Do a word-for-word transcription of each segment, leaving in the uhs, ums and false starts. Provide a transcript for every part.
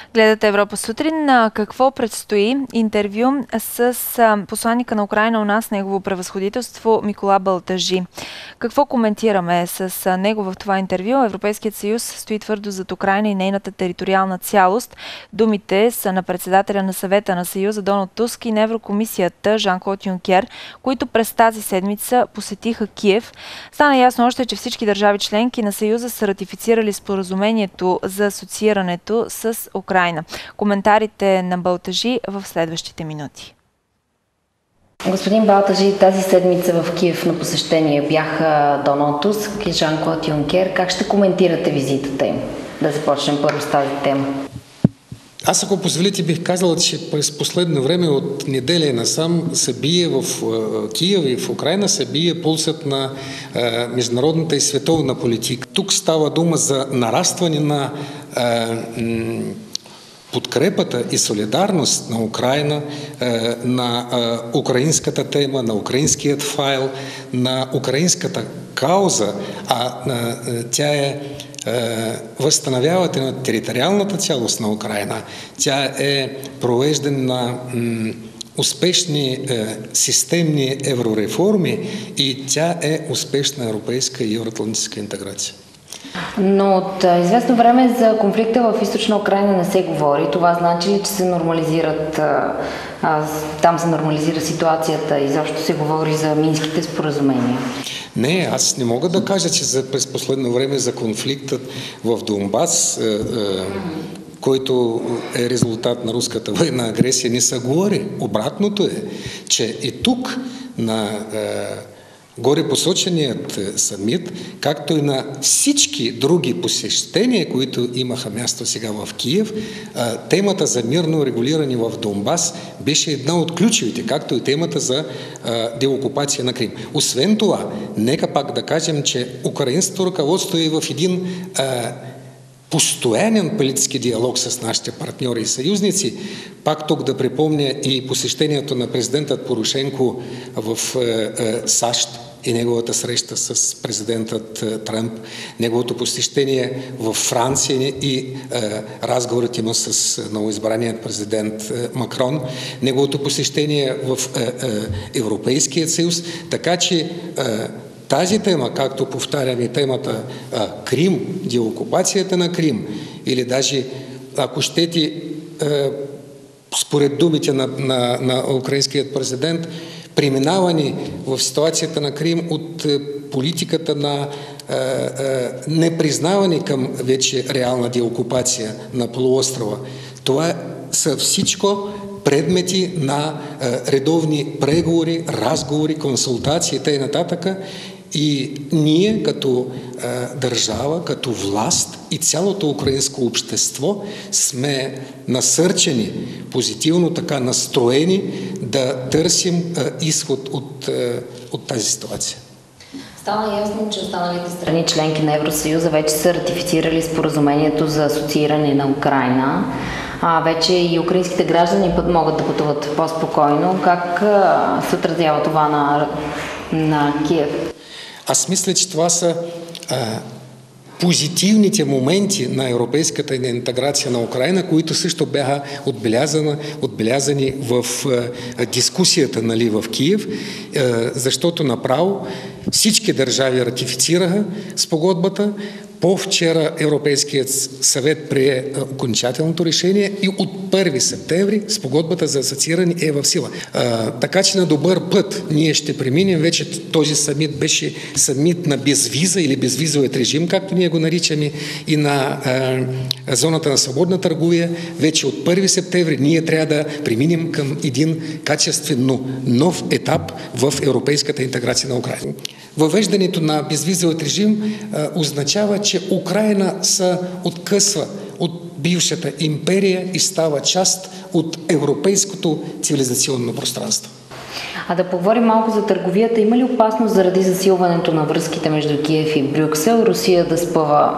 Гледате Европа сутрин. Какво предстои? Интервю с посланника на Украйна у нас, негово превъзходителство Микола Балтажи. Какво коментираме с него в това интервю? Европейският съюз стои твърдо зад Украйна и нейната териториална цялост. Думите са на председателя на съвета на Съюза Доналд Туск и на Еврокомисията Жан-Клод Юнкер, които през тази седмица посетиха Киев. Стана ясно още, че всички държави членки на Съюза са ратифицирали споразумението за асоциирането с Украйна. Коментарите на Балтажи в следващите минути. Господин Балтажи, тази седмица в Киев на посещение бяха Доналд Туск и Жан-Клод Юнкер. Как ще коментирате визитата им? Да започнем първо с тази тема. Аз, ако позволите, бих казал, че през последно време от неделя насам се бие в Киев и в Украйна се бие пулсът на е, международната и световна политика. Тук става дума за нарастване на е, м, подкрепата и солидарност на Украйна, е, на е, украинската тема, на украинският файл, на украинската кауза, а е, тя е възстановяването на териториалната цялост на Украйна. Тя е провеждане на м, успешни е, системни еврореформи и тя е успешна европейска и евроатлантическа интеграция. Но от а, известно време за конфликта в източна Украйна не се говори. Това значи ли, че се нормализират, а, а, там се нормализира ситуацията и защо се говори за минските споразумения? Не, аз не мога да кажа, че за, през последно време за конфликтът в Донбас, е, е, който е резултат на руската военна агресия, не се говори. Обратното е, че и тук на е, горе посоченият самит, както и на всички други посещения, които имаха място сега в Киев, темата за мирно регулиране в Донбас беше една от ключовите, както и темата за деокупация на Крим. Освен това, нека пак да кажем, че украинското ръководство е в един постоянен политически диалог с нашите партньори и съюзници. Пак тук да припомня и посещението на президентът Порошенко в САЩ и неговата среща с президентът Тръмп, неговото посещение в Франция и е, разговорите му с новоизбраният президент Макрон, неговото посещение в е, е, Европейския съюз, така че е, тази тема, както повтаряме темата а, Крим, деокупацията на Крим, или даже, ако щете, а, според думите на, на, на украинският президент, преминаване в ситуацията на Крим от а, политиката на а, а, непризнаване към вече реална деокупация на полуострова. Това са всичко предмети на а, редовни преговори, разговори, консултации и т.н. И ние като а, държава, като власт и цялото украинско общество сме насърчени, позитивно така настроени да търсим а, изход от, а, от тази ситуация. Стана ясно, че останалите страни, членки на Евросъюза, вече са ратифицирали споразумението за асоцииране на Украйна. А вече и украинските граждани път могат да пътуват по-спокойно. Как а, се отразява това на, на Киев? Аз мисля, че това са а, позитивните моменти на европейската интеграция на Украйна, които също бяха отбелязани, отбелязани в а, дискусията, нали, в Киев, а, защото направо всички държави ратифицираха спогодбата. По-вчера Европейският съвет прие окончателното решение и от първи септември спогодбата за асоцииране е в сила. А, така че на добър път ние ще преминем. Вече този самит беше самит на безвиза или безвизовият режим, както ние го наричаме, и на а, зоната на свободна търговия. Вече от първи септември ние трябва да преминем към един качествено нов етап в европейската интеграция на Украйна. Въвеждането на безвизовият режим а, означава, че Украйна се откъсва от бившата империя и става част от европейското цивилизационно пространство. А да поговорим малко за търговията. Има ли опасност заради засилването на връзките между Киев и Брюксел Русия да спъва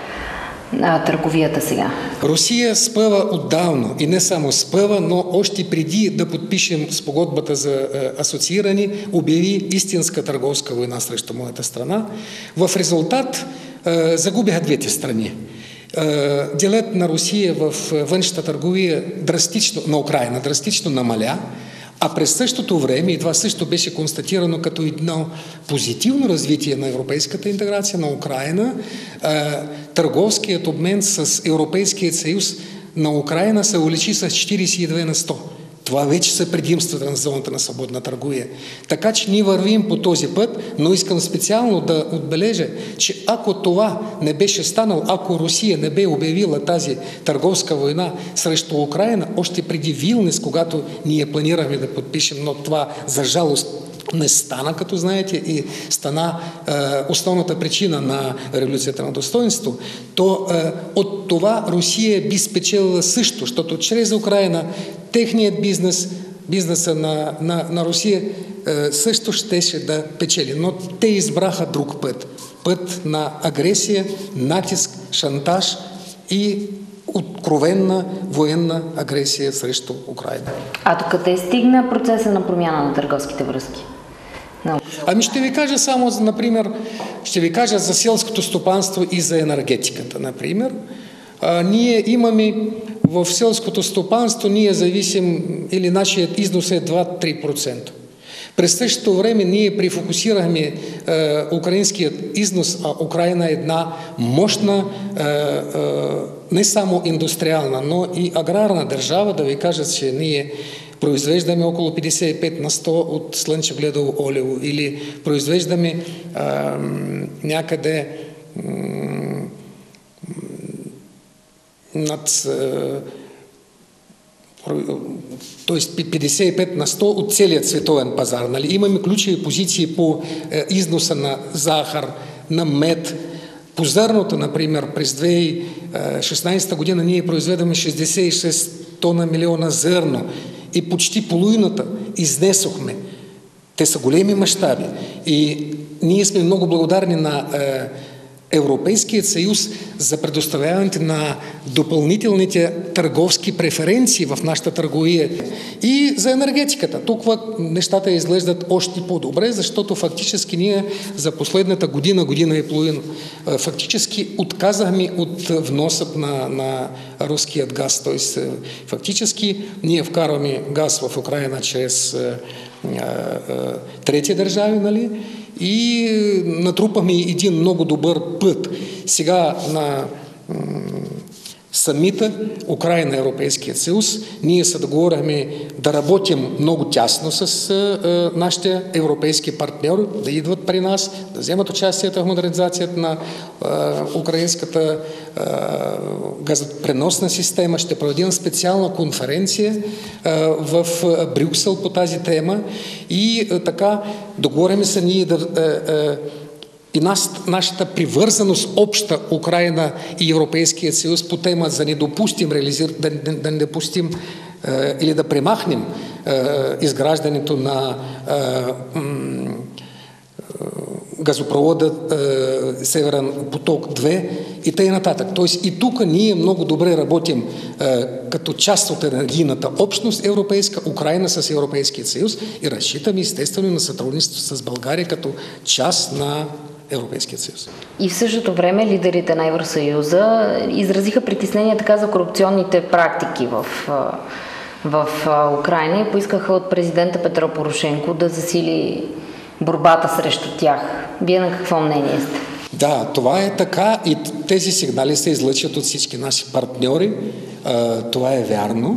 а, търговията сега? Русия спъва отдавна и не само спъва, но още преди да подпишем спогодбата за а, асоцииране, обяви истинска търговска война срещу моята страна. В резултат а, загубиха двете страни. делът на Русия в външната търговия драстично, на Украина драстично намаля, а през същото време, и това също беше констатирано като едно позитивно развитие на европейската интеграция на Украина, търговският обмен с Европейския съюз на Украина се увеличи с четиридесет и две на сто. Това вече са предимствата на зоната на свободна търговия. Така че ние вървим по този път, но искам специално да отбележа, че ако това не беше станало, ако Русия не бе обявила тази търговска война срещу Украина, още преди Вилнюс, когато ние планираме да подпишем, но това за жалост не стана, като знаете, и стана е, основната причина на революцията на достоинство, то е, от това Русия би спечелила също, защото чрез Украина техният бизнес, бизнеса на, на, на Русия е, също щеше да печели. Но те избраха друг път. Път на агресия, натиск, шантаж и откровенна военна агресия срещу Украина. А до къде стигна процеса на промяна на търговските връзки? No. Ами ще ви кажа само, например, ще ви кажа за селското стопанство и за енергетиката, например. А, ние имаме в селското стопанство, ние зависим, или нашият износ е два-три процента. През същото време ние префокусирахме е, украинският износ, а Украина е една мощна, е, е, не само индустриална, но и аграрна държава. Да ви кажа, че ние произвеждаме около петдесет и пет на сто от слънчогледово оливо или произвеждаме а, някъде м, над т.е. петдесет и пет на сто от целият световен пазар. Нали? Имаме ключови позиции по е, износа на захар, на мед. По зърното, например, през две хиляди и шестнадесета година ние произведаме шестдесет и шест тона милиона зърно и почти половината изнесохме. Те са големи мащаби. И ние сме много благодарни на е, Европейският съюз за предоставяването на допълнителните търговски преференции в нашата търговия и за енергетиката. Тук нещата изглеждат още по-добре, защото фактически ние за последната година, година и половина фактически отказахме от вносът на, на руският газ. Тоест фактически ние вкарваме газ в Украина чрез а, а, трети държави, нали? И натрупахме един много добър път. Сега на самита Украина, Европейският съюз, ние се договорихме да работим много тясно с а, нашите европейски партньори, да идват при нас, да вземат участието в модернизацията на а, украинската а, газопреносна система. Ще проведем специална конференция а, в Брюксел по тази тема и а, така договорим се ние да а, а, и нас, нашата привързаност обща Украина и Европейският съюз по тема за не допустим, реализир, да, да, да не допустим е, или да премахнем е, изграждането на е, м, газопровода е, Северен поток две и т.н. нататък. Тоест и тук ние много добре работим е, като част от енергийната общност европейска, Украина с Европейският съюз и разчитаме естествено на сътрудничество с България като част на Европейският съюз. И в същото време лидерите на Евросъюза изразиха притеснение така за корупционните практики в, в Украина и поискаха от президента Петро Порошенко да засили борбата срещу тях. Вие на какво мнение сте? Да, това е така и тези сигнали се излъчат от всички наши партньори. Това е вярно,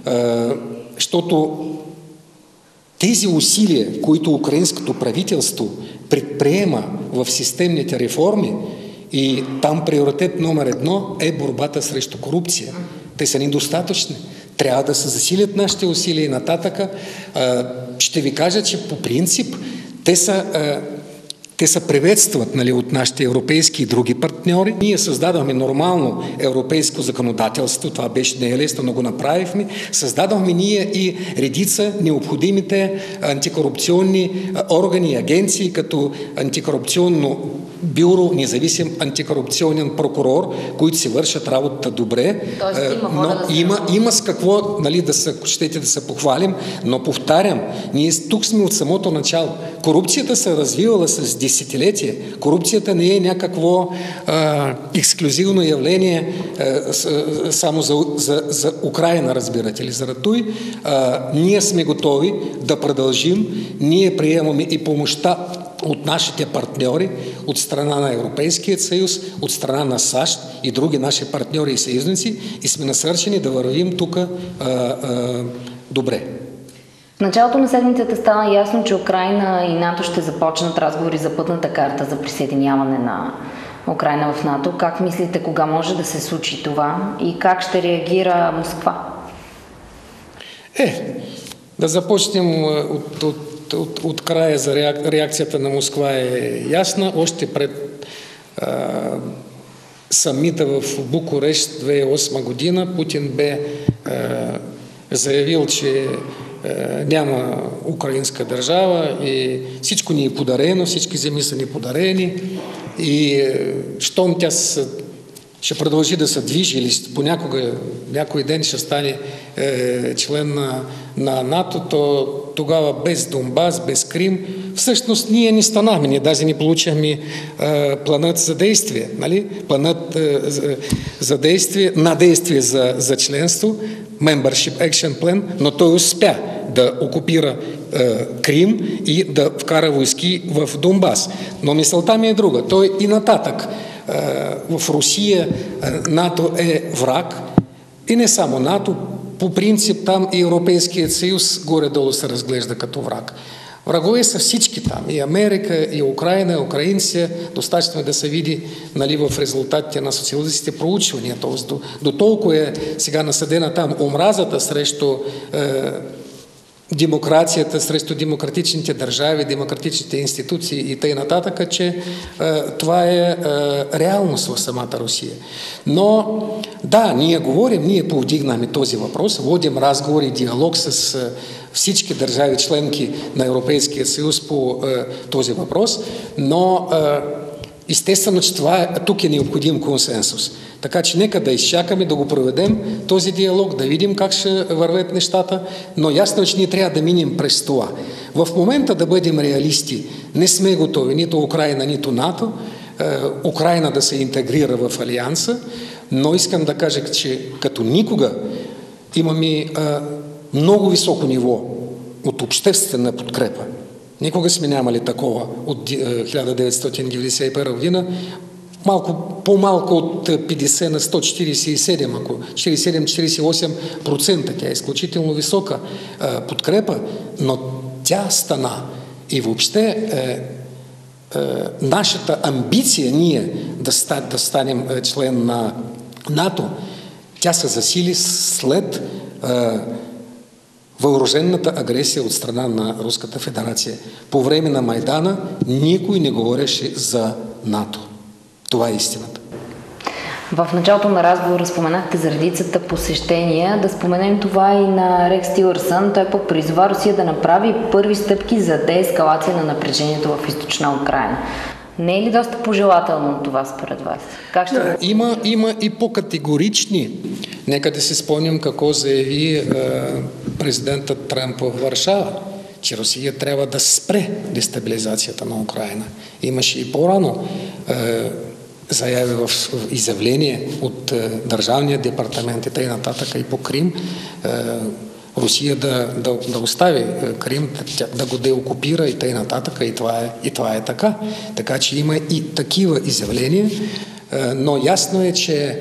защото тези усилия, които украинското правителство предприема в системните реформи и там приоритет номер едно е борбата срещу корупция. Те са недостатъчни. Трябва да се засилят нашите усилия и нататъка. Ще ви кажа, че по принцип те са, те са приветстват, нали, от нашите европейски и други партньори. Ние създадохме нормално европейско законодателство, това беше не е лесно, но го направихме. Създадохме ние и редица необходимите антикорупционни органи и агенции, като антикорупционно бюро, независим антикорупционен прокурор, които си вършат работата добре. Тоест, има но да има, има с какво, нали, да се, щете да се похвалим, но повтарям, ние тук сме от самото начало. Корупцията се развивала с десетилетия. Корупцията не е някакво а, ексклюзивно явление а, с, само за, за, за Украина, разбирате ли. Заради той, а, ние сме готови да продължим, ние приемаме и помощта от нашите партньори, от страна на Европейския съюз, от страна на САЩ и други наши партньори и съюзници и сме насърчени да вървим тук добре. В началото на седмицата стана ясно, че Украйна и НАТО ще започнат разговори за пътната карта за присъединяване на Украйна в НАТО. Как мислите, кога може да се случи това и как ще реагира Москва? Е, да започнем от, от, от, от края за реак, реакцията на Москва е ясна. Още пред а, самита в Букурещ две хиляди и осма година Путин бе а, заявил, че няма украинска държава и всичко ни е подарено, всички земи са ни подарени и щом тя ще продължи да се движи или понякога, някой ден ще стане е, член на, на НАТО, то тогава без Донбас, без Крим, всъщност ние не станахме, ние даже не получихме е, планът за действие, нали? Планът е, за, за действие, на действие за, за членство, Membership Action Plan, но той успя да окупира е, Крим и да вкара войски в Донбас. Но мисълта ми е друга. Той и нататък е, в Русия е, НАТО е враг и не само НАТО, по принцип там и Европейският съюз горе-долу се разглежда като враг. Врагове са всички там. И Америка, и Украина, и украинци. Достатъчно е да се види, нали, в резултатите на социологическите проучвания. Тоест, до, до толкова е сега насъдена там омразата срещу е, демокрацията, срещу демократичните държави, демократичните институции и т.н., че е, това е, е реалност в самата Русия. Но да, ние говорим, ние повдигнаме този въпрос, водим разговор и диалог с е, всички държави членки на Европейския съюз по е, този въпрос, но е, естествено, че това е, тук е необходим консенсус. Така че нека да изчакаме, да го проведем този диалог, да видим как ще вървят нещата, но ясно е, че ние трябва да минем през това. В момента да бъдем реалисти, не сме готови нито Украина, нито НАТО, е, Украина да се интегрира в Алианса, но искам да кажа, че като никога имаме е, много високо ниво от обществена подкрепа. Никога сме нямали такова от хиляда деветстотин деветдесет и първа година. Малко, по-малко от петдесет на сто четиридесет и седем, ако четиридесет и седем - четиридесет и осем процента. Тя е изключително висока е, подкрепа, но тя стана и въобще е, е, нашата амбиция ние да, ста, да станем член на НАТО, тя се засили след е, въоръжената агресия от страна на Руската федерация. По време на Майдана никой не говореше за НАТО. Това е истината. В началото на разговора споменахте за редицата посещения. Да споменем това и на Рекс Тилърсън. Той пък призова Русия да направи първи стъпки за деескалация на напрежението в източна Украйна. Не е ли доста пожелателно това според вас? Как ще... Да, има, има и по-категорични. Нека да си спомним какво заяви е, президентът Трамп в Варшава, че Русия трябва да спре дестабилизацията на Украйна. Имаше и по-рано е, заяви в, в изявление от е, Държавния департамент и т.н. и по Крим, е, Русия да, да, да остави Крим, да, да го деокупира и т.н. И това е, и това е така. Така че има и такива изявления, е, но ясно е, че е,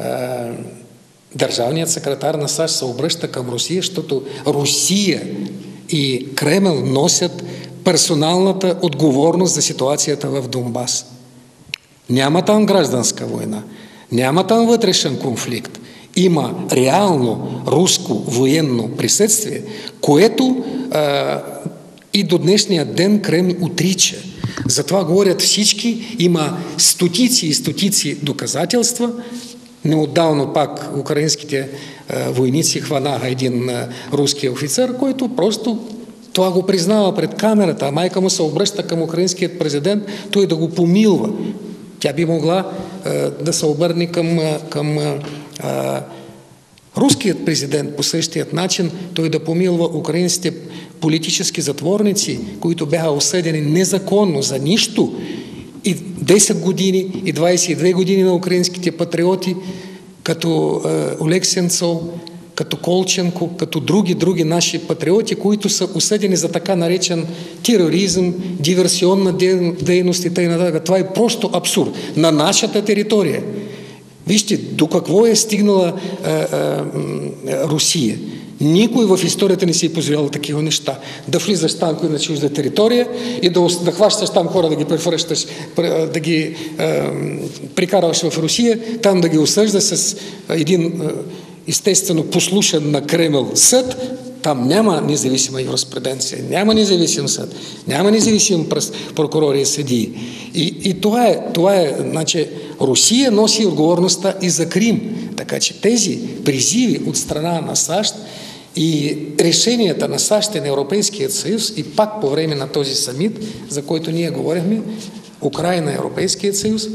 държавният секретар на САЩ се обръща към Русия, защото Русия и Кремъл носят персоналната отговорност за ситуацията в Донбас. Няма там гражданска война, няма там вътрешен конфликт. Има реално руско военно присъствие, което а, и до днешния ден Кремл отрича. Затова говорят всички, има стотици и стотици доказателства. Неотдавно пак украинските а, войници хванаха един а, руски офицер, който просто Това го признава пред камерата, а майка му се обръща към украинският президент, той да го помилва. Тя би могла а, да се обърне към, към а, руският президент по същият начин, той да помилва украинските политически затворници, които бяха осъдени незаконно за нищо, и десет години, и двадесет и две години на украинските патриоти, като е, Олег Сенцов, като Колченко, като други, други наши патриоти, които са осъдени за така наречен тероризъм, диверсионна дейност и т.н. Това е просто абсурд. На нашата територия. Вижте, до какво е стигнала е, е, Русия. Никой в историята не си е позволял такива неща. Да влизаш там на чужда територия и да, да хващаш там хора, да ги превръщаш, да ги е, прикарваш в Русия, там да ги осъжда с един е, естествено послушен на Кремъл съд. Там няма независима юриспруденция, няма независим съд, няма независим прокурори и съдии. И, и това е, това е, значи, Русия носи отговорността и за Крим. Така че тези призиви от страна на САЩ и решенията на САЩ и на Европейският съюз, и пак по време на този самит, за който ние говорихме, Украина и Европейският съюз,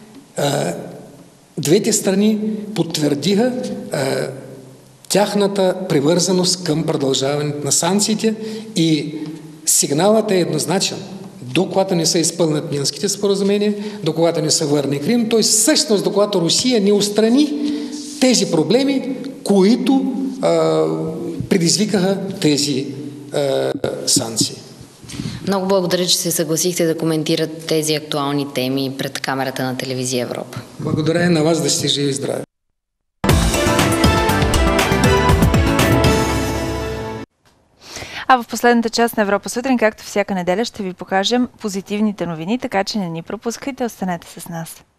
двете страни потвърдиха тяхната привързаност към продължаването на санкциите, и сигналът е еднозначен. До когато не се изпълнят Минските споразумения, до когато не се върне Крим, т.е. всъщност до когато Русия не устрани тези проблеми, които а, предизвикаха тези а, санкции. Много благодаря, че се съгласихте да коментират тези актуални теми пред камерата на телевизия Европа. Благодаря на вас, да сте живи и здрави. А в последната част на Европа сутрин, както всяка неделя, ще ви покажем позитивните новини, така че не ни пропускайте, останете с нас.